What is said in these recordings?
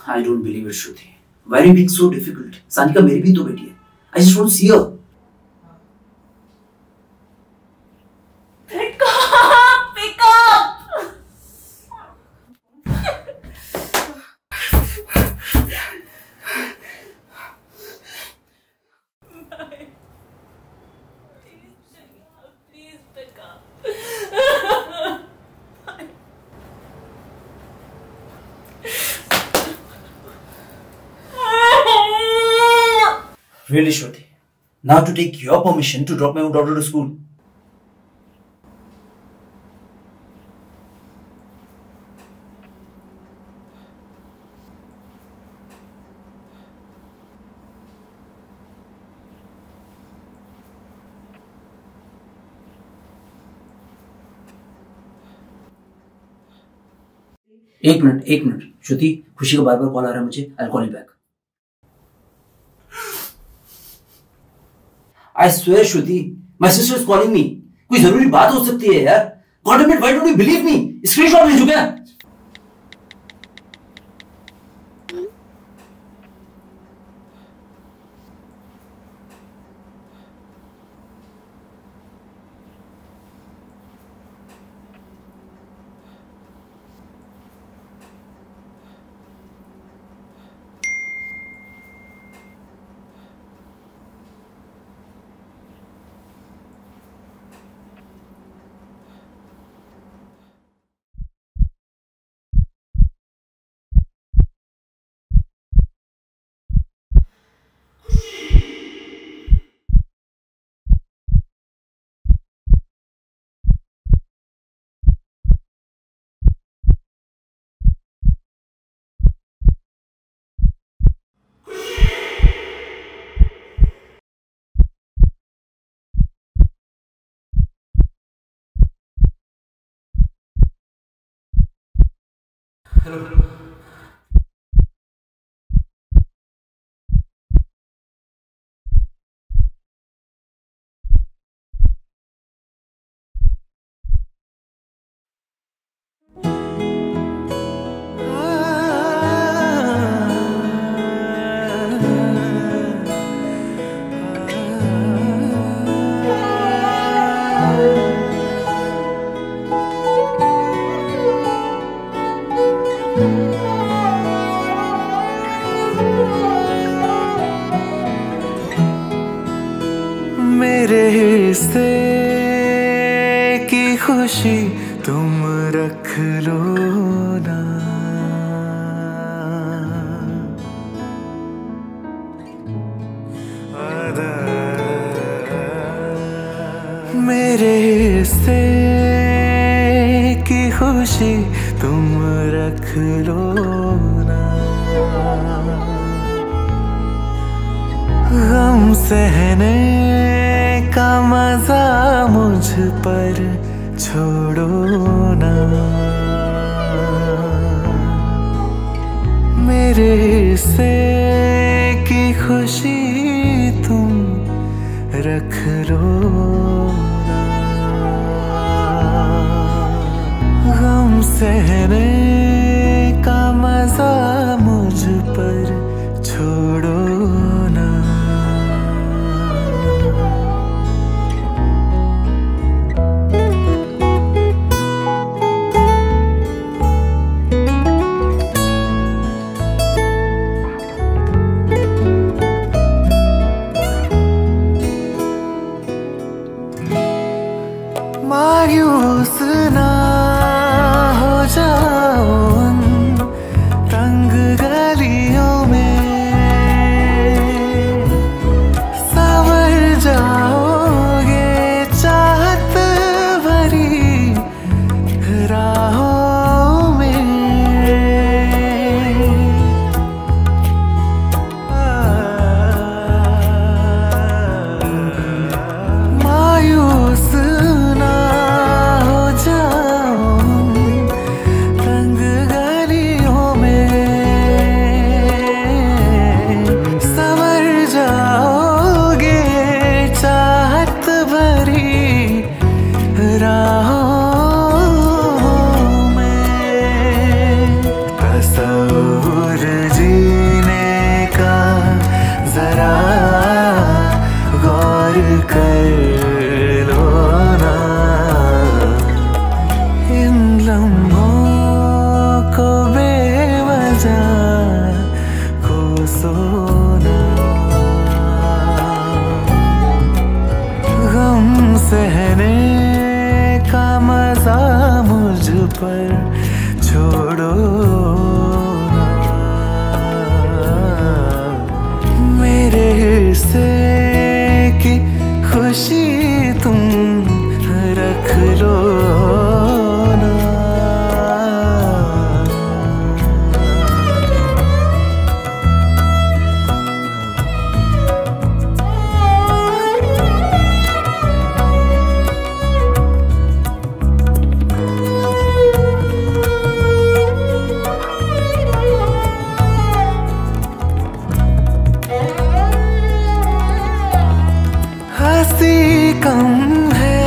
I don't believe it, Shruti. Why are you being so difficult? Sanika मेरी भी तो बेटी है. I just want to see her. Pick up! Pick up! Please pick up. Really, Shruti? Now to take your permission to drop my own daughter to school. एक minute Shruti, खुशी का बार बार call आ रहा है मुझे. I'll call you back. I swear, Shruti, my sister is calling me. कोई जरूरी बात हो सकती है यार. God damn it, why don't you believe me? Screenshot भेजो क्या? Hello. मेरे हिस्से की खुशी तुम रख लो ना, मेरे हिस्से की खुशी तुम रख लो ना, गम सहने का मजा मुझ पर छोड़ो ना, मेरे हिस्से की खुशी तुम रख लो ना, गम सहने का मजा मुझ पर छोड़ो ना। मायूस ना हो जाओ उन तंग गलियों में, संवर जाओगे चाहत भरी राहों में, मायूस पर छोड़ो ना। मेरे हिस्से की खुशी तुम रख लो ना। हंसी कम है,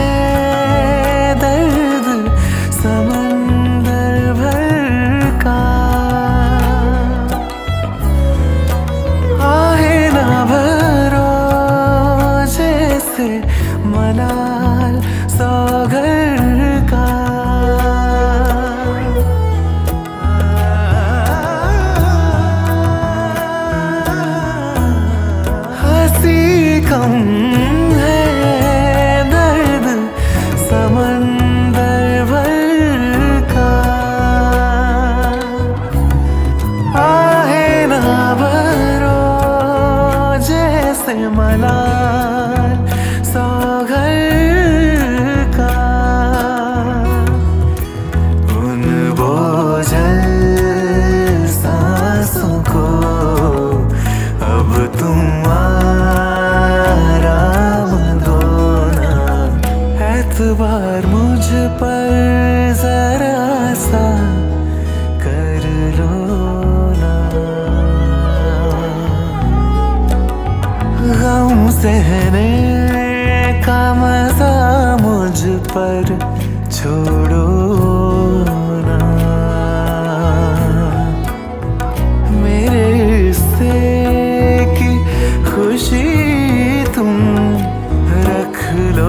दर्द समंदर भर का। आहे ना भरो जैसे मलाल सौगर का। हंसी कम समंदर भर का। आहे ना भरो जैसे मलाल सौगर का। उन बोझल सांसों को अब तुम आराम दो ना। एतबार मुझ पर जरा सा कर लो ना। गम सहने का मजा मुझ पर छोड़ो ना। मेरे हिस्से की खुशी तुम रख लो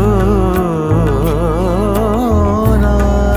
ना।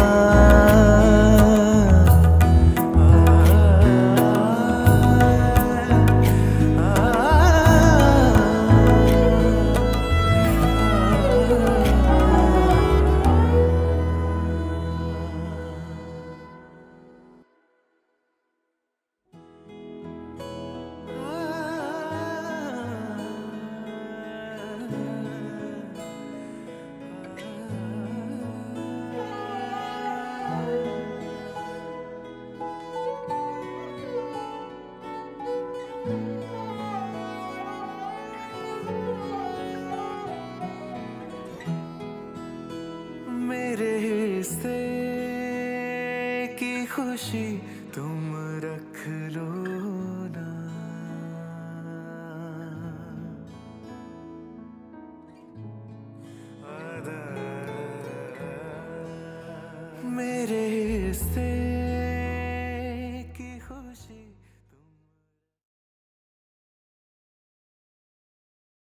मेरे हिस्से की खुशी तुम रख लो ना। मेरे हिस्से